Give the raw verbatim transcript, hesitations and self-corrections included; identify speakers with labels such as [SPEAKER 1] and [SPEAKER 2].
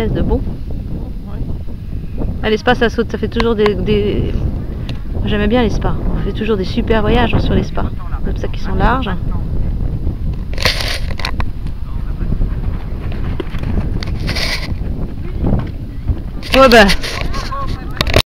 [SPEAKER 1] plaisent, de bon. À l'Espa, ça saute, ça fait toujours des... des... J'aimais bien les spas. On fait toujours des super voyages sur les spas. Comme ça qui sont larges. Ouais bah...